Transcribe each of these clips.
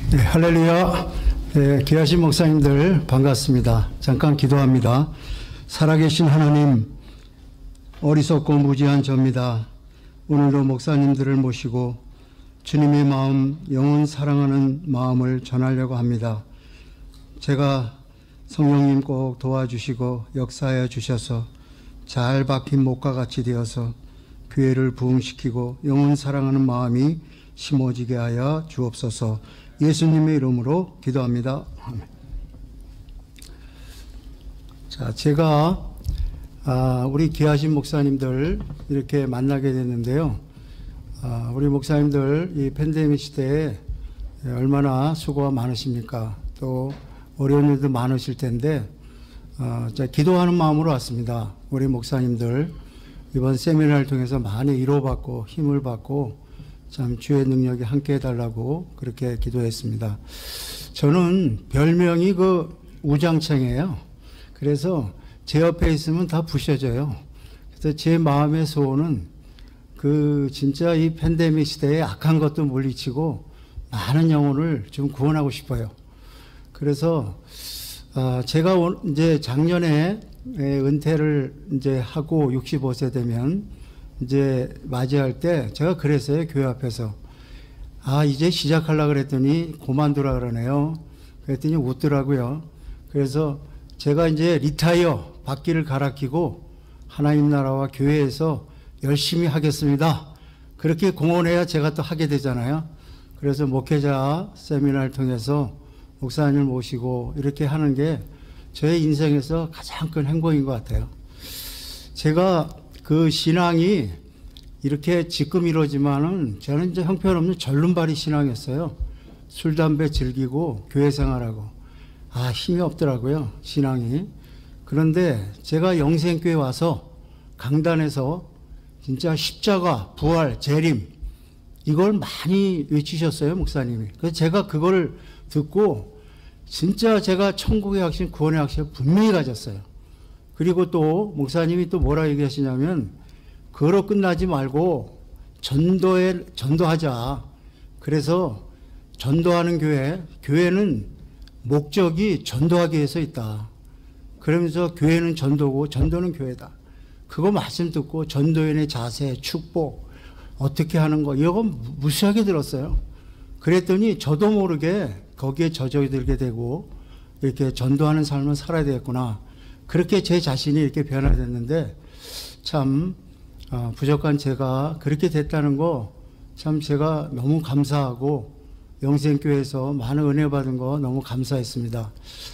네, 할렐루야. 네, 귀하신 목사님들 반갑습니다. 잠깐 기도합니다. 살아계신 하나님, 어리석고 무지한 저입니다. 오늘도 목사님들을 모시고 주님의 마음, 영혼 사랑하는 마음을 전하려고 합니다. 제가 성령님 꼭 도와주시고 역사하여 주셔서 잘 박힌 목과 같이 되어서 교회를 부흥시키고 영혼 사랑하는 마음이 심어지게 하여 주옵소서. 예수님의 이름으로 기도합니다. 자, 제가 우리 귀하신 목사님들 이렇게 만나게 됐는데요. 우리 목사님들 이 팬데믹 시대에 얼마나 수고가 많으십니까? 또 어려운 일도 많으실 텐데 제가 기도하는 마음으로 왔습니다. 우리 목사님들 이번 세미나를 통해서 많이 위로받고 힘을 받고 참 주의 능력이 함께 해달라고 그렇게 기도했습니다. 저는 별명이 그 우장창이에요. 그래서 제 옆에 있으면 다 부셔져요. 그래서 제 마음의 소원은 그 진짜 이 팬데믹 시대에 악한 것도 물리치고 많은 영혼을 좀 구원하고 싶어요. 그래서 제가 이제 작년에 은퇴를 이제 하고 65세 되면 이제 맞이할 때 제가 그랬어요. 교회 앞에서. 이제 시작하려고 그랬더니 그만두라 그러네요. 그랬더니 웃더라고요. 그래서 제가 이제 리타이어 바퀴를 갈아 끼고 하나님 나라와 교회에서 열심히 하겠습니다. 그렇게 공언해야 제가 또 하게 되잖아요. 그래서 목회자 세미나를 통해서 목사님을 모시고 이렇게 하는 게 저의 인생에서 가장 큰 행복인 것 같아요. 제가 그 신앙이 이렇게 지금 이러지만은 저는 이제 형편없는 절름발이 신앙이었어요. 술, 담배 즐기고 교회 생활하고. 힘이 없더라고요, 신앙이. 그런데 제가 영생교회 와서 강단에서 진짜 십자가, 부활, 재림 이걸 많이 외치셨어요, 목사님이. 그래서 제가 그걸 듣고 진짜 제가 천국의 확신, 구원의 확신을 분명히 가졌어요. 그리고 또 목사님이 또 뭐라 얘기하시냐면 그거로 끝나지 말고 전도하자. 그래서 전도하는 교회는 목적이 전도하기 위해서 있다. 그러면서 교회는 전도고 전도는 교회다. 그거 말씀 듣고 전도인의 자세, 축복 어떻게 하는 거 이거 무시하게 들었어요. 그랬더니 저도 모르게 거기에 젖어들게 되고 이렇게 전도하는 삶을 살아야 되겠구나. 그렇게 제 자신이 이렇게 변화됐는데 참 부족한 제가 그렇게 됐다는 거 참 제가 너무 감사하고 영생교회에서 많은 은혜 받은 거 너무 감사했습니다.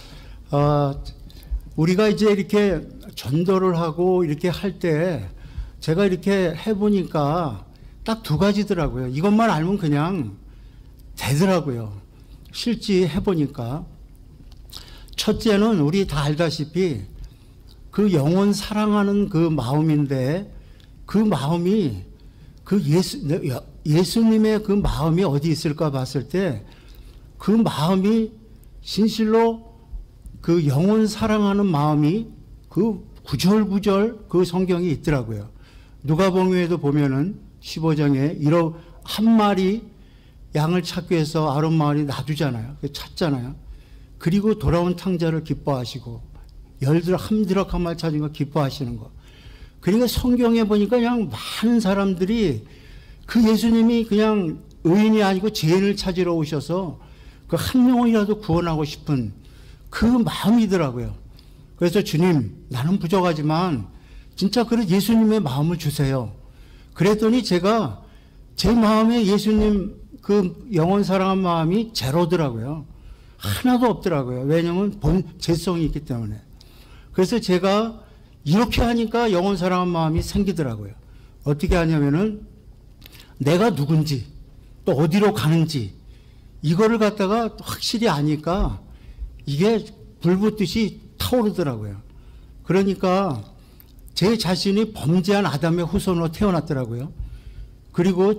우리가 이제 이렇게 전도를 하고 이렇게 할 때 제가 이렇게 해보니까 딱 두 가지더라고요. 이것만 알면 그냥 되더라고요. 실제 해보니까 첫째는 우리 다 알다시피 그 영혼 사랑하는 그 마음인데 그 마음이 그 예수님의 그 마음이 어디 있을까 봤을 때 그 마음이 진실로 그 영혼 사랑하는 마음이 그 구절구절 그 성경에 있더라고요. 누가복음에도 보면은 15장에 한 마리 양을 찾기 위해서 아론 마을이 놔두잖아요. 찾잖아요. 그리고 돌아온 탕자를 기뻐하시고 한 드럭 한 마리 찾은 거 기뻐하시는 거. 그러니까 성경에 보니까 그냥 많은 사람들이 그 예수님이 그냥 의인이 아니고 죄인을 찾으러 오셔서 그 한 명이라도 구원하고 싶은 그 마음이더라고요. 그래서 주님, 나는 부족하지만 진짜 그런 예수님의 마음을 주세요. 그랬더니 제가 제 마음에 예수님 그 영혼 사랑한 마음이 제로더라고요. 하나도 없더라고요. 왜냐하면 죄성이 있기 때문에. 그래서 제가 이렇게 하니까 영혼 사랑한 마음이 생기더라고요. 어떻게 하냐면은 내가 누군지 또 어디로 가는지 이거를 갖다가 확실히 아니까 이게 불붙듯이 타오르더라고요. 그러니까 제 자신이 범죄한 아담의 후손으로 태어났더라고요. 그리고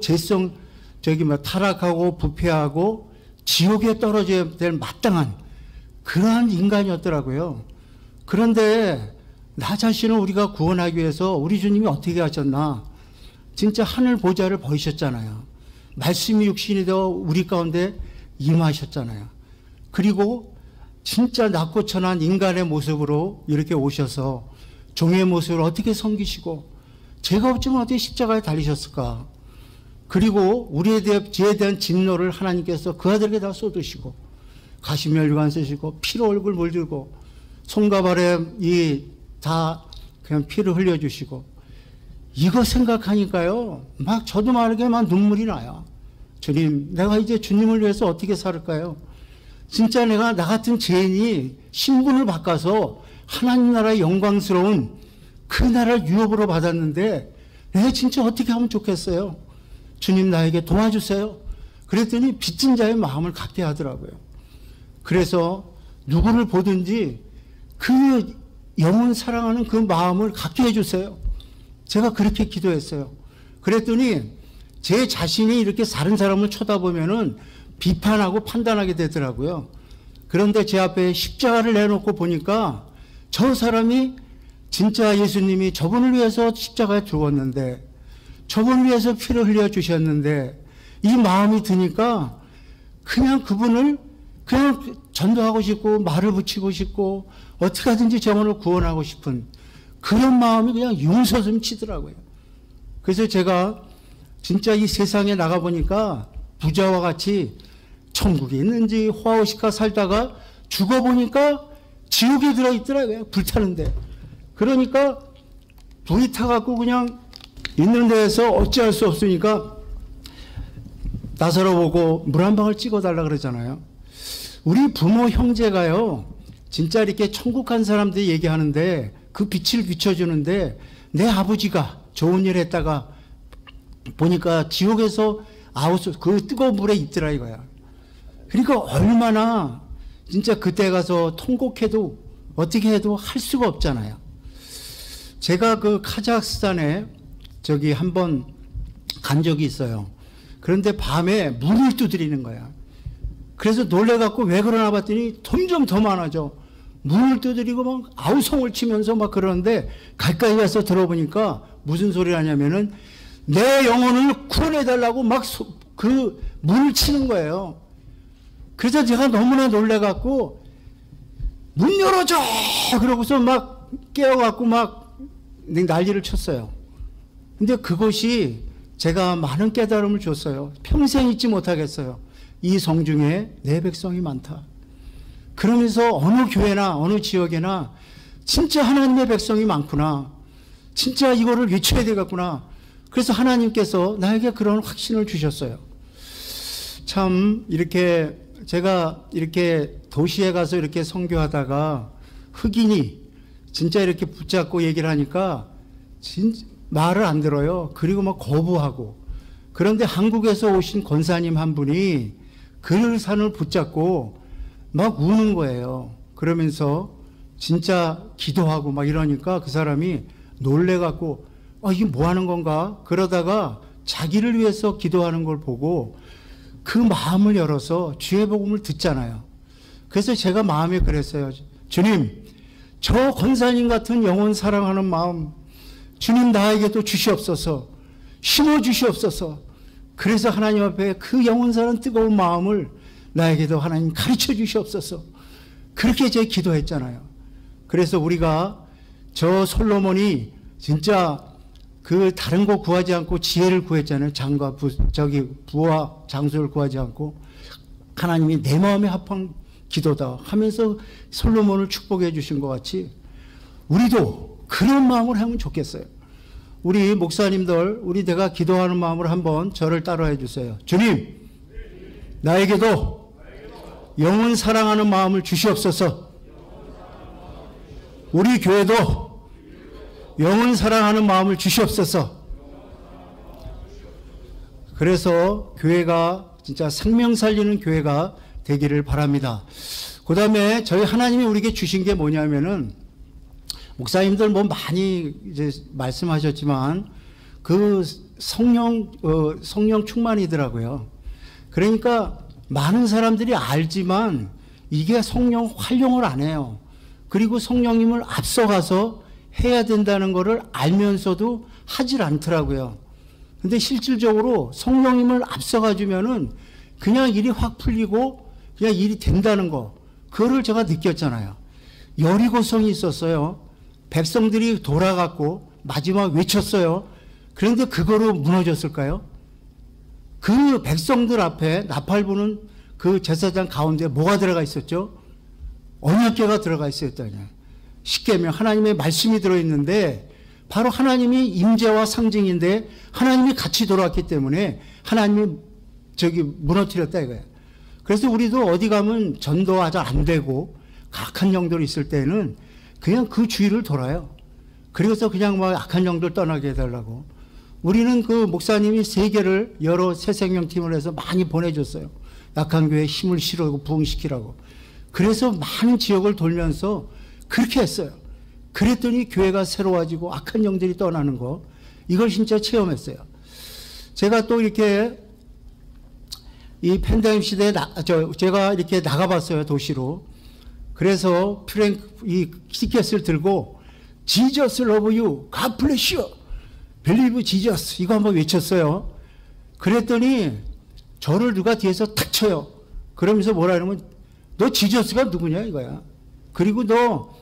타락하고 부패하고 지옥에 떨어져야 될 마땅한 그러한 인간이었더라고요. 그런데 나 자신을 우리가 구원하기 위해서 우리 주님이 어떻게 하셨나? 진짜 하늘 보좌를 보이셨잖아요. 말씀이 육신이 되어 우리 가운데 임하셨잖아요. 그리고 진짜 낮고 천한 인간의 모습으로 이렇게 오셔서 종의 모습을 어떻게 섬기시고 죄가 없지만 어떻게 십자가에 달리셨을까. 그리고 우리에 대한 진노를 하나님께서 그 아들에게 다 쏟으시고 가시면류관 쓰시고 피로 얼굴 물들고 손과 발에 다 그냥 피를 흘려주시고 이거 생각하니까요 막 저도 모르게 막 눈물이 나요. 주님, 내가 이제 주님을 위해서 어떻게 살을까요? 진짜 내가 나 같은 죄인이 신분을 바꿔서 하나님 나라의 영광스러운 그 나라를 유업으로 받았는데 내가 진짜 어떻게 하면 좋겠어요? 주님 나에게 도와주세요. 그랬더니 빚진 자의 마음을 갖게 하더라고요. 그래서 누구를 보든지 그 영혼 사랑하는 그 마음을 갖게 해주세요. 제가 그렇게 기도했어요. 그랬더니 제 자신이 이렇게 다른 사람을 쳐다보면은 비판하고 판단하게 되더라고요. 그런데 제 앞에 십자가를 내놓고 보니까 저 사람이 진짜 예수님이 저분을 위해서 십자가에 죽었는데 저분을 위해서 피를 흘려주셨는데 이 마음이 드니까 그냥 그분을 그냥 전도하고 싶고 말을 붙이고 싶고 어떻게 하든지 저분을 구원하고 싶은 그런 마음이 그냥 용서슴 치더라고요. 그래서 제가 진짜 이 세상에 나가보니까 부자와 같이 천국에 있는지 호화호식과 살다가 죽어보니까 지옥에 들어있더라고요. 불타는데. 그러니까 불이 타갖고 그냥 있는 데에서 어찌할 수 없으니까 나서러 보고 물 한 방울 찍어달라 그러잖아요. 우리 부모 형제가요 진짜 이렇게 천국 간 사람들이 얘기하는데 그 빛을 비춰주는데 내 아버지가 좋은 일 했다가 보니까 지옥에서 그 뜨거운 물에 있더라 이거야. 그러니까 얼마나 진짜 그때 가서 통곡해도 어떻게 해도 할 수가 없잖아요. 제가 그 카자흐스탄에 저기 한번 간 적이 있어요. 그런데 밤에 물을 두드리는 거야. 그래서 놀래갖고 왜 그러나 봤더니 점점 더 많아져. 문을 두드리고 막 아우성을 치면서 막 그러는데 가까이 가서 들어보니까 무슨 소리를 하냐면은 내 영혼을 구원해달라고 막 그 문을 치는 거예요. 그래서 제가 너무나 놀래갖고 문 열어줘! 그러고서 막 깨워갖고 막 난리를 쳤어요. 근데 그것이 제가 많은 깨달음을 줬어요. 평생 잊지 못하겠어요. 이 성중에 내 백성이 많다. 그러면서 어느 교회나 어느 지역에나 진짜 하나님의 백성이 많구나. 진짜 이거를 외쳐야 되겠구나. 그래서 하나님께서 나에게 그런 확신을 주셨어요. 참 이렇게 제가 이렇게 도시에 가서 이렇게 선교하다가 흑인이 진짜 이렇게 붙잡고 얘기를 하니까 말을 안 들어요. 그리고 막 거부하고. 그런데 한국에서 오신 권사님 한 분이 그 산을 붙잡고 막 우는 거예요. 그러면서 진짜 기도하고 막 이러니까 그 사람이 놀래갖고 이게 뭐 하는 건가? 그러다가 자기를 위해서 기도하는 걸 보고 그 마음을 열어서 주의 복음을 듣잖아요. 그래서 제가 마음에 그랬어요. 주님, 저 권사님 같은 영혼 사랑하는 마음 주님 나에게도 주시옵소서. 심어 주시옵소서. 그래서 하나님 앞에 그 영혼 사랑 뜨거운 마음을 나에게도 하나님 가르쳐 주시옵소서. 그렇게 제가 기도했잖아요. 그래서 우리가 저 솔로몬이 진짜 그 다른 거 구하지 않고 지혜를 구했잖아요. 장과 부와 장수를 구하지 않고 하나님이 내 마음에 합한 기도다 하면서 솔로몬을 축복해 주신 것 같이 우리도 그런 마음을 하면 좋겠어요. 우리 목사님들 우리 내가 기도하는 마음으로 한번 저를 따라해 주세요. 주님, 나에게도 영혼 사랑하는 마음을 주시옵소서. 우리 교회도 영혼 사랑하는 마음을 주시옵소서. 그래서 교회가 진짜 생명 살리는 교회가 되기를 바랍니다. 그 다음에 저희 하나님이 우리에게 주신 게 뭐냐면은 목사님들 뭐 많이 이제 말씀하셨지만 그 성령 충만이더라고요. 그러니까 많은 사람들이 알지만 이게 성령 활용을 안 해요. 그리고 성령님을 앞서가서 해야 된다는 것을 알면서도 하질 않더라고요. 근데 실질적으로 성령님을 앞서가 주면은 그냥 일이 확 풀리고 그냥 일이 된다는 거, 그거를 제가 느꼈잖아요. 여리고성이 있었어요. 백성들이 돌아갔고 마지막 외쳤어요. 그런데 그거로 무너졌을까요? 그 백성들 앞에 나팔 부는 그 제사장 가운데 뭐가 들어가 있었죠? 언약궤가 들어가 있었다냐. 십계명 하나님의 말씀이 들어있는데 바로 하나님이 임재와 상징인데 하나님이 같이 돌아왔기 때문에 하나님이 무너뜨렸다 이거예요. 그래서 우리도 어디 가면 전도가 잘 안 되고 악한 영들이 있을 때는 그냥 그 주위를 돌아요. 그래서 그냥 막 악한 영들 떠나게 해달라고. 우리는 그 목사님이 세계를 여러 새생명팀을 해서 많이 보내줬어요. 약한 교회에 힘을 실어고 부흥시키라고. 그래서 많은 지역을 돌면서 그렇게 했어요. 그랬더니 교회가 새로워지고 악한 영들이 떠나는 거, 이걸 진짜 체험했어요. 제가 또 이렇게 이 팬데믹 시대에 제가 이렇게 나가봤어요, 도시로. 그래서 이 티켓을 들고 Jesus love you, God bless you, believe Jesus 이거 한번 외쳤어요. 그랬더니 저를 누가 뒤에서 탁 쳐요. 그러면서 뭐라 그러면 너 지저스가 누구냐 이거야. 그리고 너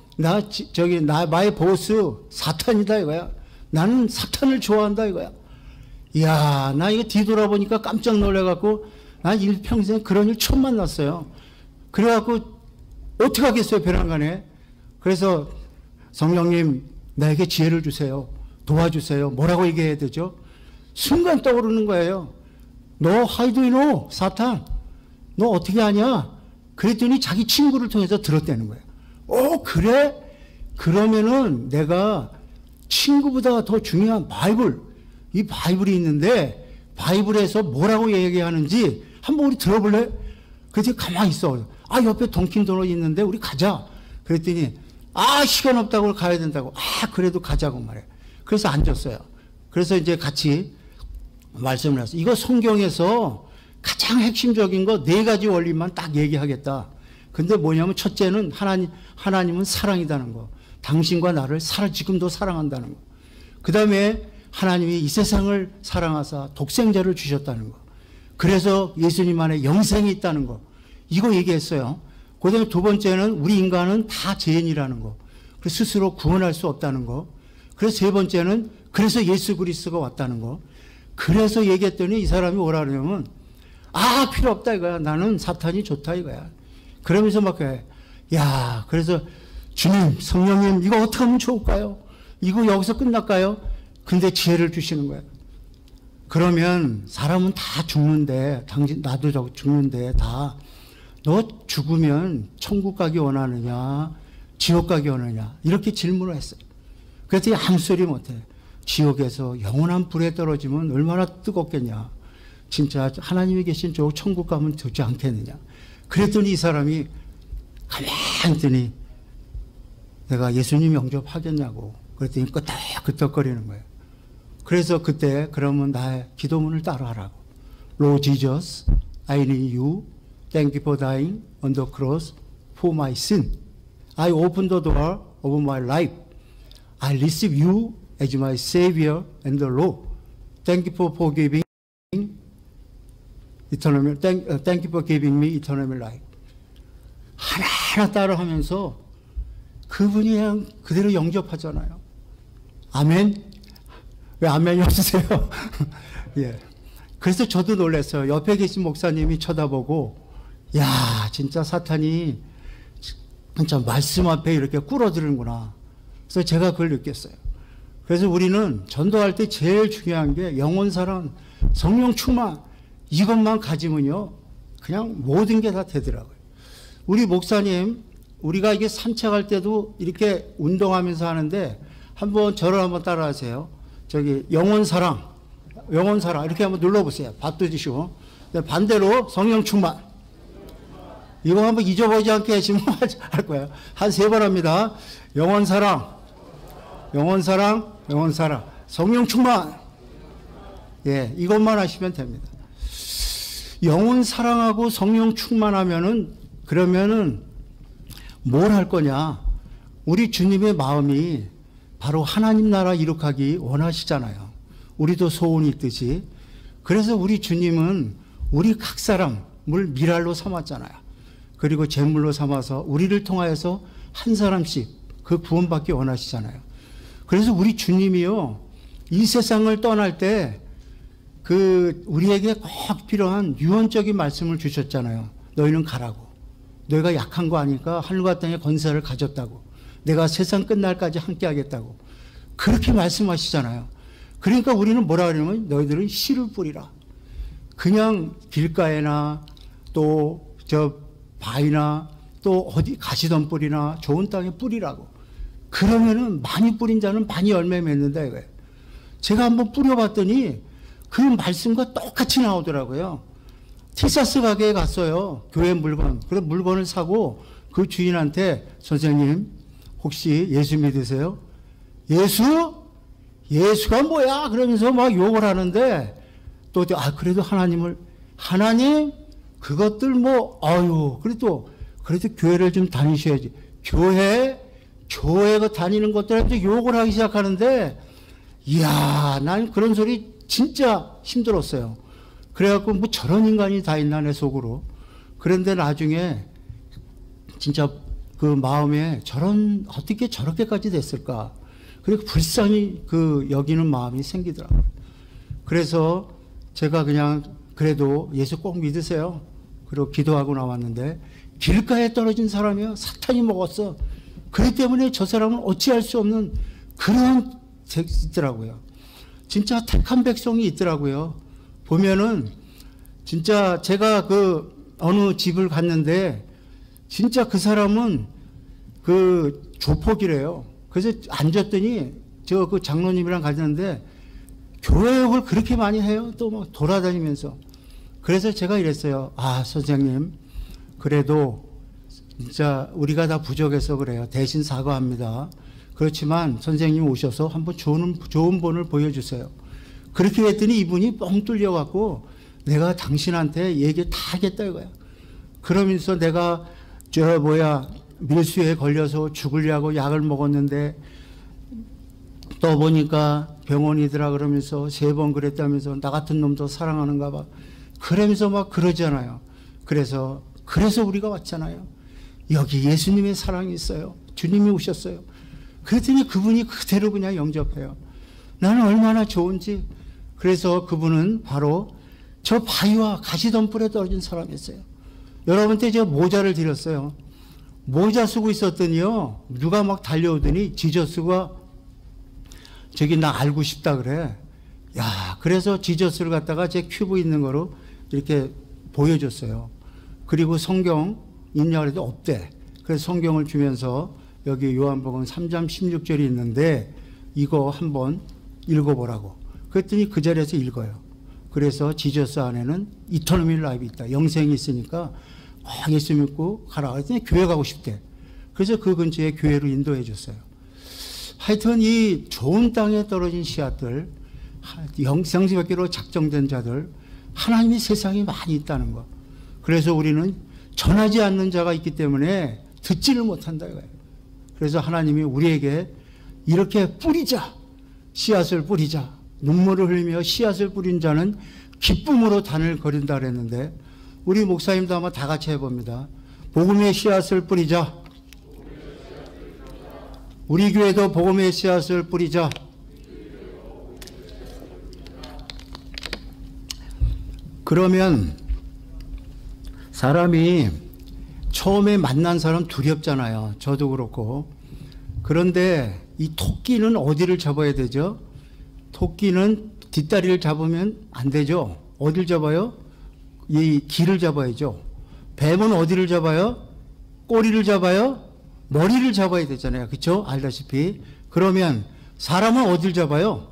나의 보스 사탄이다 이거야. 나는 사탄을 좋아한다 이거야. 이야, 나 이거 뒤돌아보니까 깜짝 놀래갖고 난 일평생 그런 일 처음 만났어요. 그래갖고 어떻게 하겠어요, 벼랑간에. 그래서 성령님 나에게 지혜를 주세요. 도와주세요. 뭐라고 얘기해야 되죠? 순간 떠오르는 거예요. 너 how do you know? 사탄. 너 어떻게 아냐? 그랬더니 자기 친구를 통해서 들었다는 거예요. 그래? 그러면은 내가 친구보다 더 중요한 이 바이블이 있는데 바이블에서 뭐라고 얘기하는지 한번 우리 들어볼래? 그래서 가만히 있어. 옆에 던킨도넛 있는데 우리 가자. 그랬더니 시간 없다고 가야 된다고. 그래도 가자고 말해. 그래서 앉았어요. 그래서 이제 같이 말씀을 했어요. 이거 성경에서 가장 핵심적인 거 4가지 원리만 딱 얘기하겠다. 근데 뭐냐면 첫째는 하나님은 사랑이라는 거. 당신과 나를 지금도 사랑한다는 거. 그 다음에 하나님이 이 세상을 사랑하사 독생자를 주셨다는 거. 그래서 예수님 안에 영생이 있다는 거. 이거 얘기했어요. 그 다음에 2번째는 우리 인간은 다 죄인이라는 거. 그래서 스스로 구원할 수 없다는 거. 그래서 3번째는 그래서 예수 그리스도가 왔다는 거. 그래서 얘기했더니 이 사람이 뭐라 그러냐면 필요 없다 이거야. 나는 사탄이 좋다 이거야. 그러면서 막 그래서 주님, 성령님 이거 어떻게 하면 좋을까요? 이거 여기서 끝날까요? 근데 지혜를 주시는 거예요. 그러면 사람은 다 죽는데, 나도 죽는데 너 죽으면 천국 가기 원하느냐, 지옥 가기 원하느냐, 이렇게 질문을 했어요. 그랬더니 아무 소리 못해. 지옥에서 영원한 불에 떨어지면 얼마나 뜨겁겠냐. 진짜 하나님이 계신 저 천국 가면 되지 않겠느냐. 그랬더니 이 사람이 가만히 있더니 내가 예수님 영접하겠냐고. 그랬더니 끄떡끄떡거리는 거예요. 그래서 그때 그러면 나의 기도문을 따라하라고. Lord Jesus, I need you. Thank you for dying on the cross for my sin. I open the door of my life. I receive you as my Savior and the Lord. Thank you for forgiving eternal. Thank you for giving me eternal life. 하나하나 따라하면서 그분이 그냥 그대로 영접하잖아요. 아멘. 왜 아멘이 없으세요? 예. 그래서 저도 놀랐어요. 옆에 계신 목사님이 쳐다보고, 진짜 사탄이 진짜 말씀 앞에 이렇게 꿇어들는구나. 그래서 제가 그걸 느꼈어요. 그래서 우리는 전도할 때 제일 중요한 게 영혼사랑, 성령 충만, 이것만 가지면요, 그냥 모든 게 다 되더라고요. 우리 목사님, 우리가 이게 산책할 때도 이렇게 운동하면서 하는데, 저를 한번 따라하세요. 영혼사랑, 이렇게 한번 눌러보세요. 밥도 드시고. 반대로 성령 충만. 이거 한번 잊어버리지 않게 하시면 할 거예요. 한 3번 합니다. 영혼사랑, 성령 충만. 이것만 하시면 됩니다. 영혼 사랑하고 성령 그러면은 뭘 할 거냐? 우리 주님의 마음이 바로 하나님 나라 이룩하기 원하시잖아요. 우리도 소원이 있듯이. 그래서 우리 주님은 우리 각 사람, 사람을 미랄로 삼았잖아요. 그리고 제물로 삼아서 우리를 통하여서 한 사람씩 그 구원받기 원하시잖아요. 그래서 우리 주님이요, 이 세상을 떠날 때 우리에게 꼭 필요한 유언적인 말씀을 주셨잖아요. 너희는 가라고. 너희가 약한 거 아니까 하늘과 땅의 권세를 가졌다고. 내가 세상 끝날까지 함께 하겠다고. 그렇게 말씀하시잖아요. 그러니까 우리는 뭐라 그러냐면 너희들은 씨를 뿌리라. 그냥 길가에나 또 저 바위나 또 어디 가시던 뿌리나 좋은 땅에 뿌리라고. 그러면은 많이 뿌린 자는 많이 열매 맺는다 이거예요. 제가 한번 뿌려봤더니 그 말씀과 똑같이 나오더라고요. 티사스 가게에 갔어요. 교회 물건. 그래서 물건을 사고 그 주인한테 선생님 혹시 예수 믿으세요? 예수가 뭐야? 그러면서 막 욕을 하는데 또 그래도 하나님 그것들 그래도 교회를 좀 다니셔야지. 교회가 다니는 것들한테 욕을 하기 시작하는데 이야, 난 그런 소리 진짜 힘들었어요. 그래갖고 저런 인간이 다 있나 내 속으로. 그런데 나중에 진짜 그 마음에 어떻게 저렇게까지 됐을까. 그리고 불쌍히 여기는 마음이 생기더라고요. 그래서 제가 그냥 그래도 예수 꼭 믿으세요. 그리고 기도하고 나왔는데 길가에 떨어진 사람이요. 사탄이 먹었어. 그렇기 때문에 저 사람은 어찌할 수 없는 그런 있더라고요. 진짜 택한 백성이 있더라고요. 보면은 진짜 제가 어느 집을 갔는데 진짜 그 사람은 조폭이래요. 그래서 앉았더니 그 장로님이랑 갔는데 교회욕을 그렇게 많이 해요. 또 막 돌아다니면서. 그래서 제가 이랬어요. 선생님, 그래도 진짜 우리가 다 부족해서 그래요. 대신 사과합니다. 그렇지만 선생님 오셔서 한번 좋은 본을 보여주세요. 그렇게 했더니 이분이 뻥 뚫려갖고 내가 당신한테 얘기 다 하겠다 이거야. 그러면서 내가 밀수에 걸려서 죽으려고 약을 먹었는데 또 보니까 병원이더라 그러면서 3번 그랬다면서 나 같은 놈도 사랑하는가 봐. 그러면서 막 그러잖아요. 그래서 우리가 왔잖아요. 여기 예수님의 사랑이 있어요. 주님이 오셨어요. 그랬더니 그분이 그대로 그냥 영접해요. 나는 얼마나 좋은지. 그래서 그분은 바로 저 바위와 가시덤불에 떨어진 사람이었어요. 여러분한테 제가 모자를 드렸어요. 모자 쓰고 있었더니요, 누가 막 달려오더니 지저스가 저기 나 알고 싶다 그래. 야, 그래서 지저스를 갖다가 제 큐브 있는 거로 이렇게 보여줬어요. 그리고 성경 있냐 그래도 없대. 그래서 성경을 주면서 여기 요한복음 3장 16절이 있는데 이거 한번 읽어보라고. 그랬더니 그 자리에서 읽어요. 그래서 지저스 안에는 이터널 라이프 있다. 영생이 있으니까 예수 믿고 가라. 그랬더니 교회 가고 싶대. 그래서 그 근처에 교회로 인도해 줬어요. 하여튼 이 좋은 땅에 떨어진 씨앗들, 영생받기로 작정된 자들, 하나님이 세상에 많이 있다는 거. 그래서 우리는 전하지 않는 자가 있기 때문에 듣지를 못한다 이거예요. 그래서 하나님이 우리에게 이렇게 뿌리자. 씨앗을 뿌리자. 눈물을 흘리며 씨앗을 뿌린 자는 기쁨으로 단을 거린다 그랬는데 우리 목사님도 아마 다 같이 해봅니다. 복음의 씨앗을 뿌리자. 우리 교회도 복음의 씨앗을 뿌리자. 그러면 사람이 처음에 만난 사람 두렵잖아요. 저도 그렇고. 그런데 이 토끼는 어디를 잡아야 되죠? 토끼는 뒷다리를 잡으면 안 되죠. 어디를 잡아요? 이 귀를 잡아야죠. 뱀은 어디를 잡아요? 꼬리를 잡아요? 머리를 잡아야 되잖아요. 그렇죠? 알다시피. 그러면 사람은 어디를 잡아요?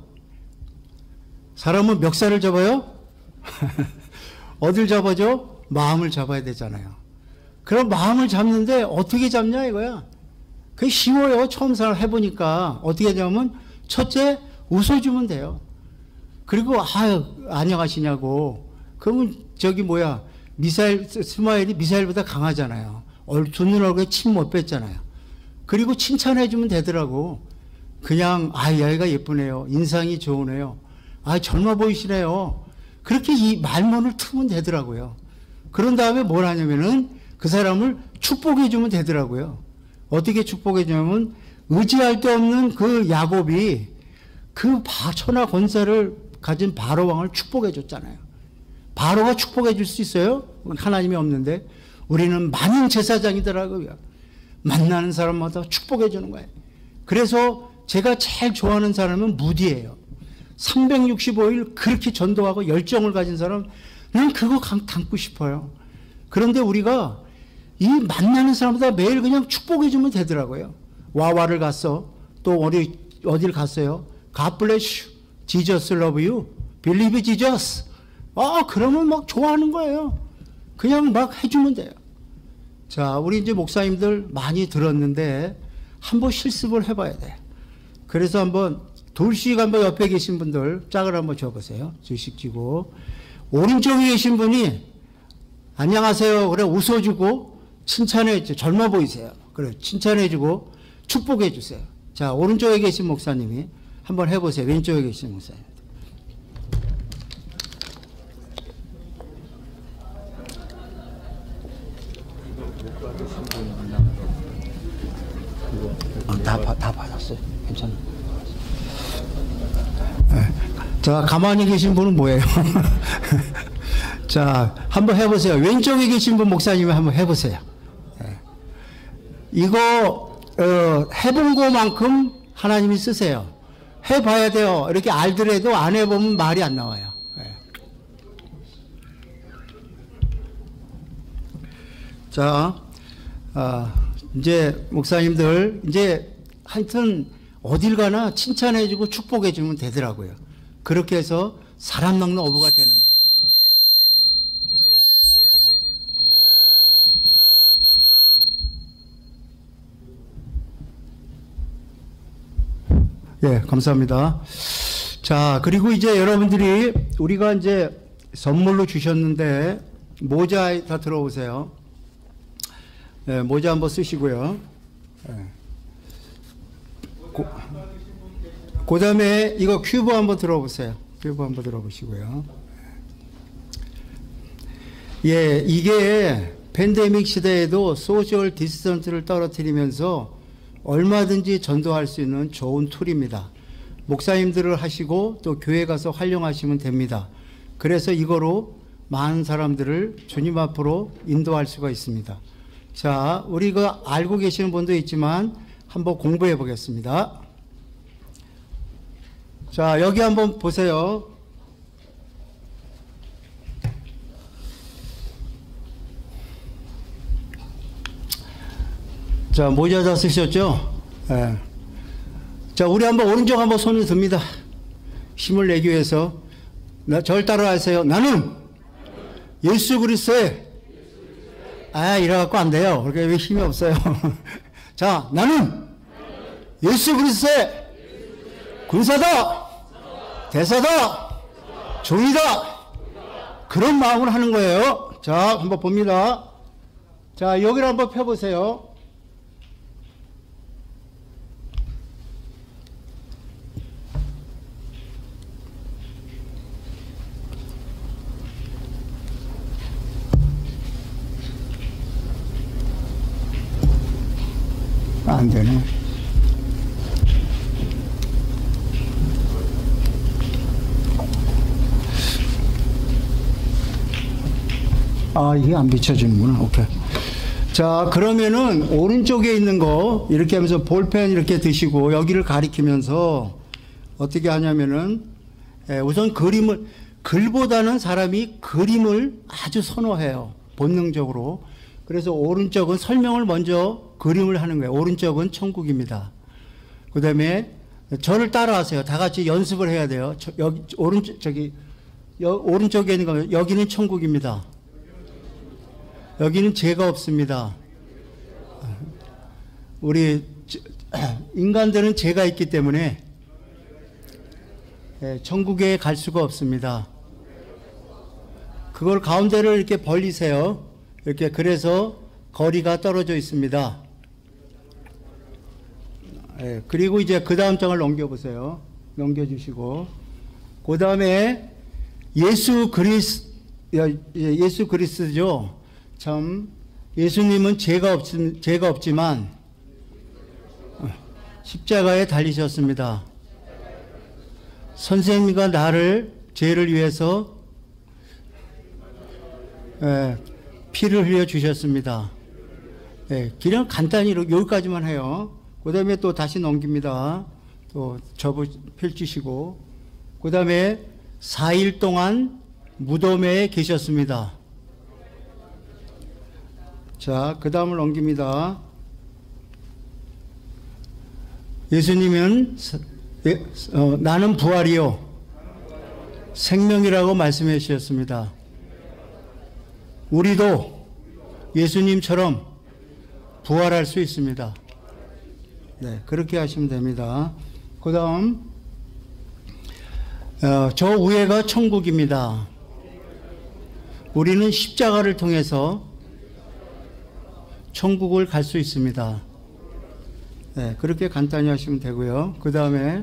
사람은 멱살을 잡아요? 어딜 잡아죠? 마음을 잡아야 되잖아요. 그럼 마음을 잡는데 어떻게 잡냐 이거야. 그게 쉬워요. 처음 해보니까. 어떻게 잡으면 첫째 웃어주면 돼요. 그리고 안녕하시냐고. 그러면 스마일이 미사일보다 강하잖아요. 두 눈 얼굴에 침 못 뺐잖아요. 그리고 칭찬해주면 되더라고. 그냥 여기가 예쁘네요. 인상이 좋으네요. 젊어 보이시네요. 그렇게 이 말문을 트면 되더라고요. 그런 다음에 뭘 하냐면은 그 사람을 축복해 주면 되더라고요. 어떻게 축복해 주냐면 의지할 데 없는 그 야곱이 그 천하 권세를 가진 바로 왕을 축복해 줬잖아요. 바로가 축복해 줄 수 있어요? 하나님이 없는데. 우리는 만인 제사장이더라고요. 만나는 사람마다 축복해 주는 거예요. 그래서 제가 제일 좋아하는 사람은 무디예요. 365일 그렇게 전도하고 열정을 가진 사람, 난 그거 담고 싶어요. 그런데 우리가 이 만나는 사람마다 매일 그냥 축복해 주면 되더라고요. 와와를 갔어. 또 어딜 갔어요? God bless you. Jesus love you. Believe Jesus. 그러면 막 좋아하는 거예요. 그냥 막 해주면 돼요. 자, 우리 이제 목사님들 많이 들었는데 한번 실습을 해봐야 돼. 그래서 한번 둘씩 한번 옆에 계신 분들 짝을 한번 줘보세요. 둘씩 쥐고 오른쪽에 계신 분이 안녕하세요. 그래 웃어주고 칭찬해주고 젊어 보이세요. 그래 칭찬해주고 축복해주세요. 자, 오른쪽에 계신 목사님이 한번 해보세요. 왼쪽에 계신 목사님. 다 받았어요. 괜찮아요. 자, 가만히 계신 분은 뭐예요? 자, 한번 해보세요. 왼쪽에 계신 분 목사님이 한번 해보세요. 이거 해본 것만큼 하나님이 쓰세요. 해봐야 돼요. 이렇게 알더라도 안 해보면 말이 안 나와요. 자, 이제 목사님들 이제 하여튼 어딜 가나 칭찬해주고 축복해주면 되더라고요. 그렇게 해서 사람 낚는 어부가 되는 거예요. 예, 감사합니다. 자, 그리고 이제 여러분들이 우리가 이제 선물로 주셨는데 모자 다 들어오세요. 예, 모자 한번 쓰시고요. 예. 그 다음에 이거 큐브 한번 들어보세요. 큐브 한번 들어보시고요. 예, 이게 팬데믹 시대에도 소셜 디스턴스를 떨어뜨리면서 얼마든지 전도할 수 있는 좋은 툴입니다. 목사님들을 하시고 또 교회 가서 활용하시면 됩니다. 그래서 이거로 많은 사람들을 주님 앞으로 인도할 수가 있습니다. 자, 우리가 알고 계시는 분도 있지만 한번 공부해 보겠습니다. 자, 여기 한번 보세요. 자, 모자 다 쓰셨죠? 예. 자, 우리 한번 오른쪽 한번 손을 듭니다. 힘을 내기 위해서. 절 따라하세요. 나는 예수 그리스도의 이래갖고 안 돼요. 그렇게 왜 힘이 없어요. 자, 나는 예수 그리스도의 군사다, 대사다, 종이다. 그런 마음을 하는 거예요. 자, 한번 봅니다. 자, 여기를 한번 펴보세요. 안 되네. 이게 안 비춰지는구나. 오케이. 자, 그러면은 오른쪽에 있는 거 이렇게 하면서 볼펜 이렇게 드시고 여기를 가리키면서 어떻게 하냐면은 우선 글보다는 사람이 그림을 아주 선호해요. 본능적으로. 그래서 오른쪽은 설명을 먼저 그림을 하는 거예요. 오른쪽은 천국입니다. 그 다음에 저를 따라하세요. 다 같이 연습을 해야 돼요. 여기 오른쪽에 있는 거 여기는 천국입니다. 여기는 죄가 없습니다. 우리 인간들은 죄가 있기 때문에 천국에 갈 수가 없습니다. 그걸 가운데를 이렇게 벌리세요. 이렇게. 그래서 거리가 떨어져 있습니다. 그리고 이제 그 다음 장을 넘겨보세요. 넘겨주시고 그 다음에 예수 예수 그리스도죠. 참 예수님은 죄가 없지만 십자가에 달리셨습니다. 선생님과 나를 죄를 위해서 피를 흘려 주셨습니다. 그냥 간단히 여기까지만 해요. 그 다음에 또 다시 넘깁니다. 또 펼치시고, 그 다음에 4일 동안 무덤에 계셨습니다. 자, 그 다음을 넘깁니다. 예수님은 나는 부활이요 생명이라고 말씀해 주셨습니다. 우리도 예수님처럼 부활할 수 있습니다. 네, 그렇게 하시면 됩니다. 그 다음, 저 위에가 천국입니다. 우리는 십자가를 통해서 천국을 갈 수 있습니다. 네, 그렇게 간단히 하시면 되고요. 그 다음에,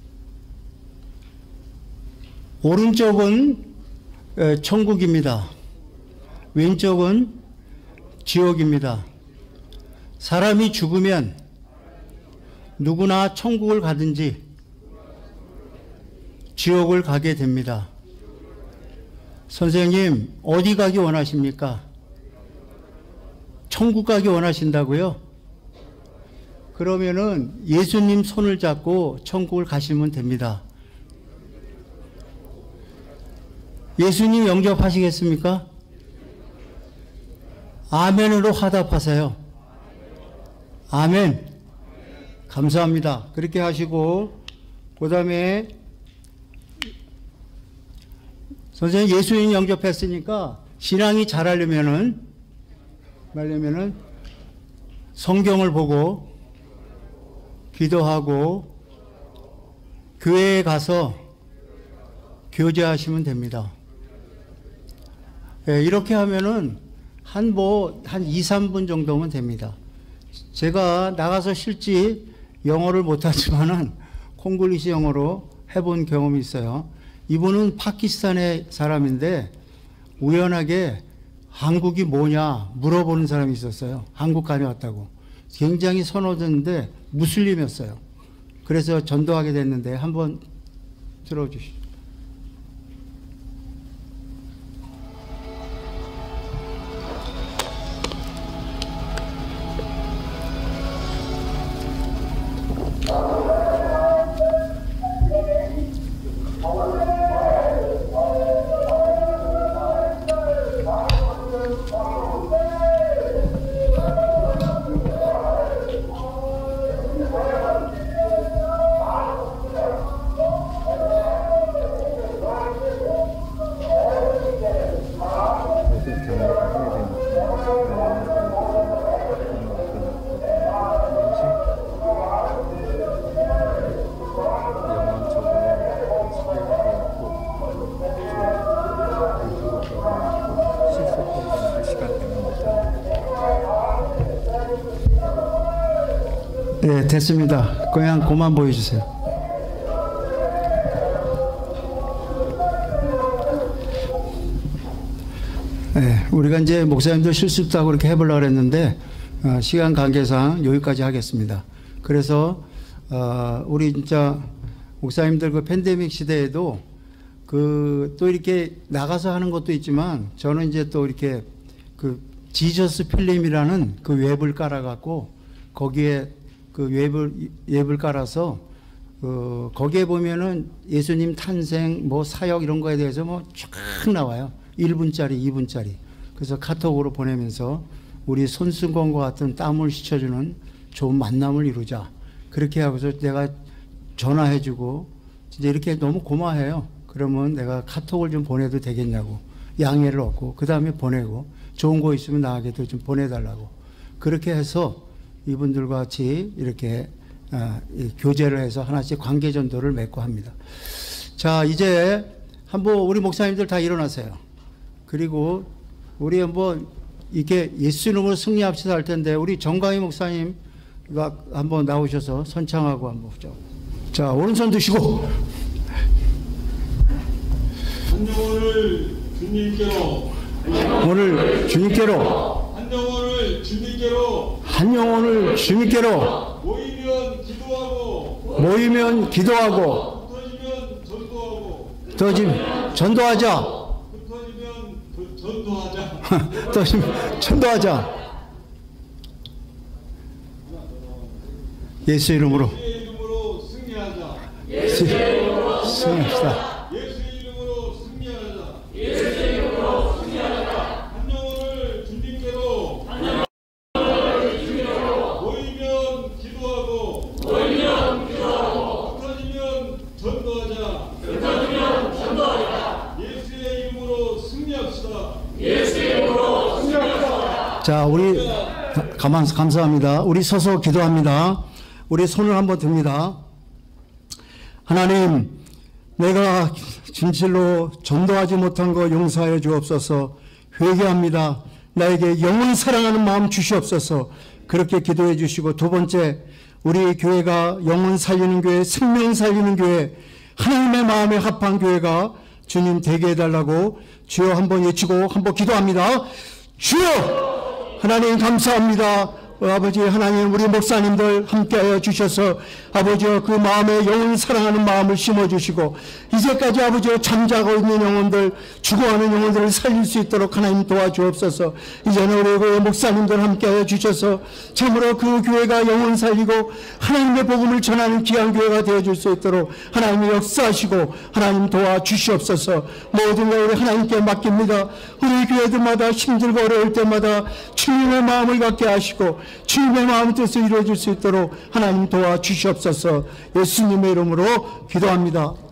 오른쪽은 천국입니다. 왼쪽은 지옥입니다. 사람이 죽으면 누구나 천국을 가든지 지옥을 가게 됩니다. 선생님, 어디 가기 원하십니까? 천국 가기 원하신다고요? 그러면은 예수님 손을 잡고 천국을 가시면 됩니다. 예수님 영접하시겠습니까? 아멘으로 화답하세요. 아멘. 감사합니다. 그렇게 하시고, 그 다음에 선생님 예수님 영접했으니까 신앙이 잘하려면은 성경을 보고 기도하고 교회에 가서 교제하시면 됩니다. 네, 이렇게 하면은 한 2, 3분 정도면 됩니다. 제가 나가서 실제 영어를 못하지만은 콩글리시 영어로 해본 경험이 있어요. 이분은 파키스탄의 사람인데 우연하게 한국이 뭐냐 물어보는 사람이 있었어요. 한국 다녀왔다고. 굉장히 선호됐는데 무슬림이었어요. 그래서 전도하게 됐는데 한번 들어주시죠. 네, 됐습니다. 그냥 그만 보여주세요. 네, 우리가 이제 목사님들 실습도 하고 이렇게 해보려고 했는데 시간 관계상 여기까지 하겠습니다. 그래서 우리 진짜 목사님들 그 팬데믹 시대에도 또 이렇게 나가서 하는 것도 있지만 저는 이제 또 이렇게 그 지저스 필름이라는 그 웹을 깔아갖고 거기에 그 웹을 깔아서 거기에 보면은 예수님 탄생 뭐 사역 이런 거에 대해서 뭐 쫙 나와요. 1분짜리 2분짜리. 그래서 카톡으로 보내면서 우리 손승권과 같은 땀을 씻어주는 좋은 만남을 이루자. 그렇게 하고서 내가 전화해주고 진짜 이렇게 너무 고마워해요. 그러면 내가 카톡을 좀 보내도 되겠냐고 양해를 얻고 그 다음에 보내고 좋은 거 있으면 나에게도 좀 보내달라고 그렇게 해서 이분들과 같이 이렇게 교제를 해서 하나씩 관계 전도를 맺고 합니다. 자, 이제 한번 우리 목사님들 다 일어나세요. 그리고 우리 한번 이렇게 예수 이름으로 승리합시다 할 텐데 우리 정강희 목사님가 한번 나오셔서 선창하고 한번 보죠. 자, 오른손 드시고 성령을 주님께로 오늘 주님께로 한 영혼을 주님께로 한 영혼을 주님께로 모이면 기도하고 모이면 기도하고 흩어지면 전도하고 또 전도하자 흩어지면 전도하자. 또 전도하자. 예수 이름으로 예수의 이름으로 승리하자. 승리합시다. 예수의 이름으로 승리하자. 한 영혼을 주님께로 모이면 기도하고 흩어지면 전도하자. 예수의 이름으로 승리합시다. 자, 우리 감사합니다. 우리 서서 기도합니다. 우리 손을 한번 듭니다. 하나님, 내가 진실로 전도하지 못한 거 용서하여 주옵소서. 회개합니다. 나에게 영원 사랑하는 마음 주시옵소서. 그렇게 기도해 주시고, 두 번째, 우리 교회가 영혼 살리는 교회, 생명 살리는 교회, 하나님의 마음에 합한 교회가 주님 되게 해달라고 주여 한번 외치고 한번 기도합니다. 주여! 하나님 감사합니다. 아버지 하나님, 우리 목사님들 함께하여 주셔서 아버지여 그 마음에 영혼 사랑하는 마음을 심어주시고, 이제까지 아버지여 잠자고 있는 영혼들, 죽어가는 영혼들을 살릴 수 있도록 하나님 도와주옵소서. 이제는 우리 교회 목사님들 함께하여 주셔서 참으로 그 교회가 영혼 살리고 하나님의 복음을 전하는 귀한 교회가 되어줄 수 있도록 하나님이 역사하시고 하나님 도와주시옵소서. 모든 걸 우리 하나님께 맡깁니다. 우리 교회들마다 힘들고 어려울 때마다 주님의 마음을 갖게 하시고 주님의 마음 뜻을 이루어질 수 있도록 하나님 도와주시옵소서. 예수님의 이름으로 기도합니다.